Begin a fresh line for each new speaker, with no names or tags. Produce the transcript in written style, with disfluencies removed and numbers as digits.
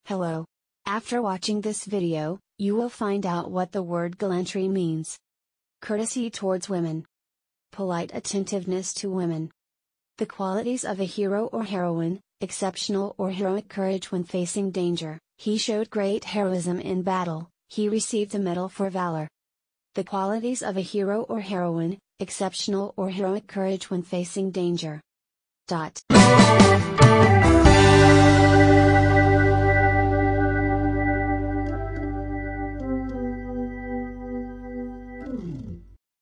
Hello. After watching this video, you will find out what the word gallantry means. Courtesy towards women. Polite attentiveness to women. The qualities of a hero or heroine: exceptional or heroic courage when facing danger. He showed great heroism in battle, he received a medal for valor. The qualities of a hero or heroine: exceptional or heroic courage when facing danger.